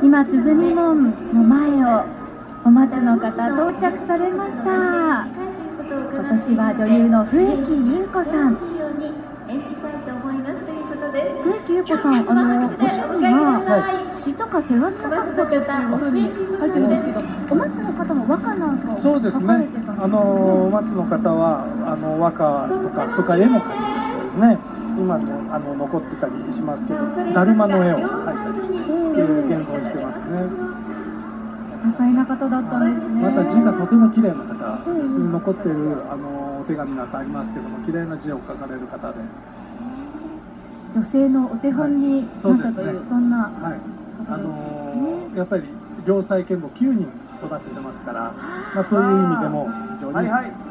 今、鼓門の前をお松の方到着されました。今年は女優の笛木優子さん。笛木優子さん、ご趣味が詩とか手紙を書くことっていうふうに書いてるんですけど、お松の方も和歌なんかを書かれてたんですね。 お松の方は和歌とか、それから絵も描いてましたですね。今も残ってたりしますけど、だるまの絵を描いたりして現存してますね。 多彩な方だったんですね。 また字がとても綺麗な方、残っているお手紙なんかありますけども、綺麗な字を書かれる方で、 女性のお手本になったという、そんなやっぱり良妻賢母9人育ててますから、そういう意味でも非常に